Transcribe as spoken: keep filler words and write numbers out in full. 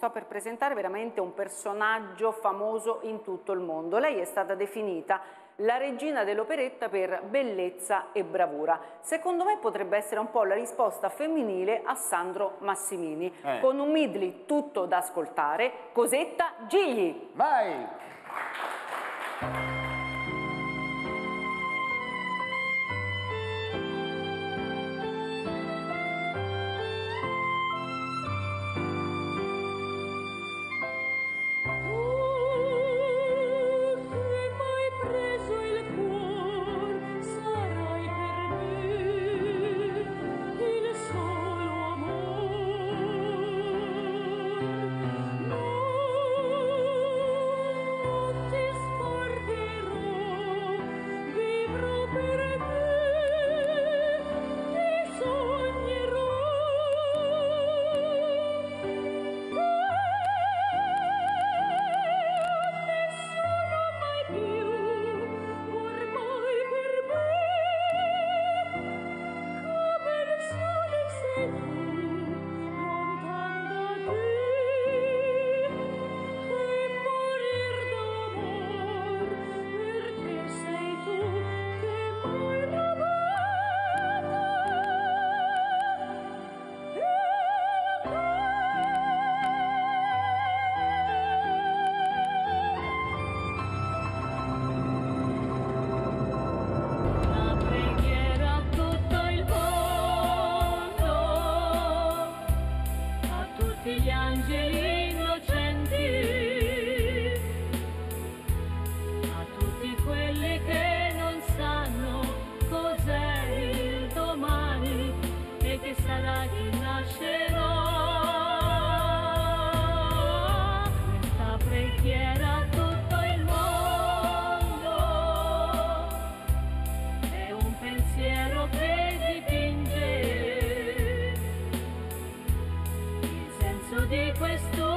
sto per presentare veramente un personaggio famoso in tutto il mondo. Lei è stata definita la regina dell'operetta per bellezza e bravura. Secondo me potrebbe essere un po' la risposta femminile a Sandro Massimini. Eh. Con un medley tutto da ascoltare, Cosetta Gigli. Vai! Gli angeli innocenti, a tutti quelli che non sanno cos'è il domani e che sarà chi nascerò. Questa preghiera a tutto il mondo è un pensiero che dipinge di questo